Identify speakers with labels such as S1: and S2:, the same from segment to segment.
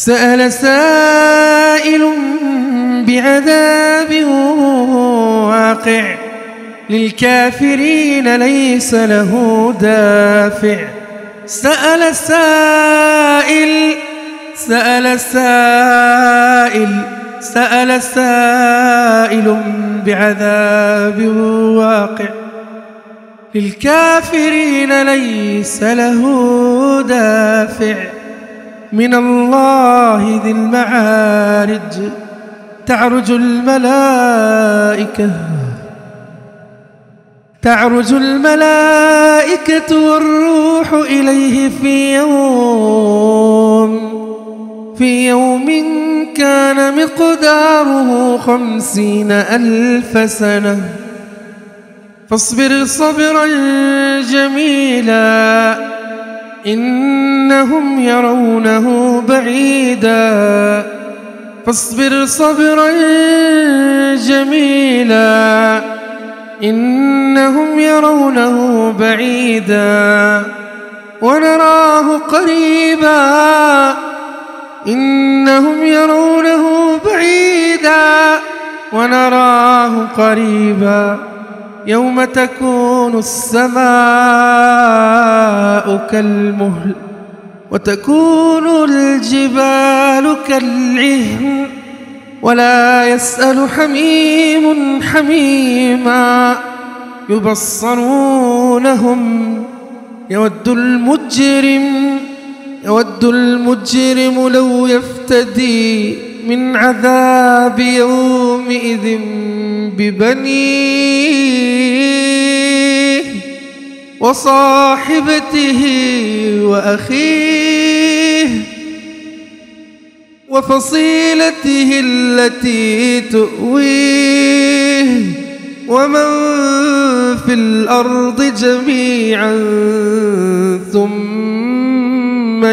S1: سأل سائل بعذاب واقع للكافرين ليس له دافع. سأل سائل بعذاب واقع للكافرين ليس له دافع. من الله ذي المعارج تعرج الملائكة والروح إليه في يوم كان مقداره 50,000 سنة. فاصبر صبرا جميلا إنهم يرونه بعيدا. فاصبر صبرا جميلا إنهم يرونه بعيدا ونراه قريبا. إنهم يرونه بعيدا ونراه قريبا. يوم تكون السماء كالمهل وتكون الجبال كالعهن ولا يسأل حميم حميما. يبصرونهم يود المجرم لو يفتدي من عذاب يومئذ ببنيه وصاحبته وأخيه وفصيلته التي تؤويه ومن في الأرض جميعا ثم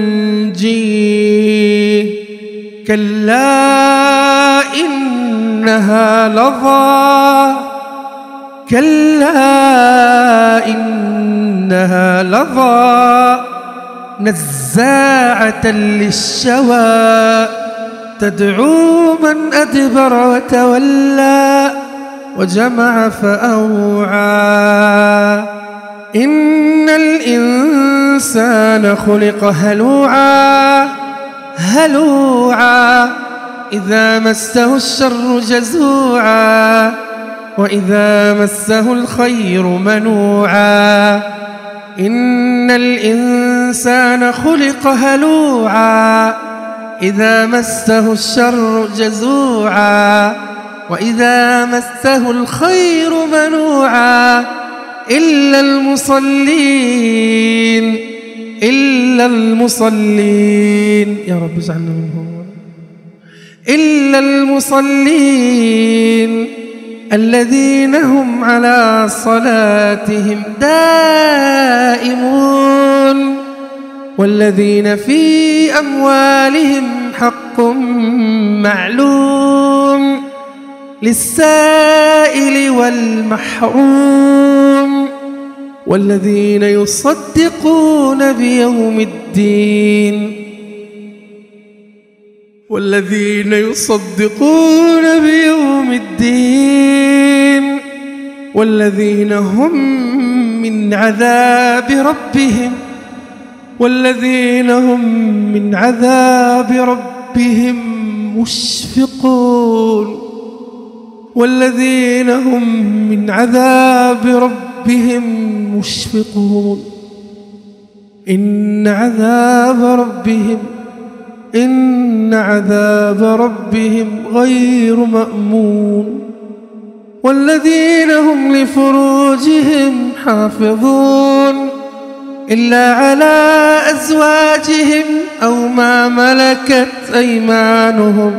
S1: ينجيه. كلا إنها لظى نزاعة للشوى تدعو من أدبر وتولى وجمع فأوعى. إن الإنسان خلق هلوعا إذا مسه الشر جزوعا وإذا مسه الخير منوعا. إن الإنسان خلق هلوعا إذا مسه الشر جزوعا وإذا مسه الخير منوعا. إلا المصلين يا رب اجعلنا منهم. إلا المصلين الذين هم على صلاتهم دائمون والذين في أموالهم حق معلوم للسائل والمحروم والذين يصدقون بيوم الدين والذين هم من عذاب ربهم مشفقون إن عذاب ربهم غير مأمون. والذين هم لفروجهم حافظون إلا على أزواجهم أو ما ملكت أيمانهم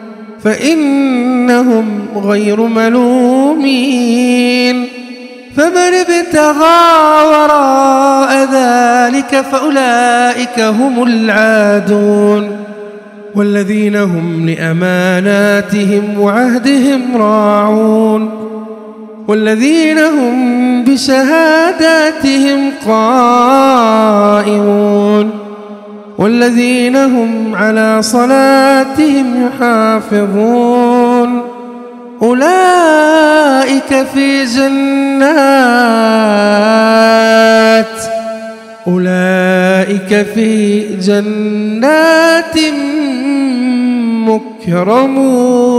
S1: فإنهم غير ملومين. فمن ابتغى وراء ذلك فأولئك هم العادون. والذين هم لأماناتهم وعهدهم راعون والذين هم بشهاداتهم قائمون والذين هم على صلاتهم يحافظون أولئك في جنات مكرمون.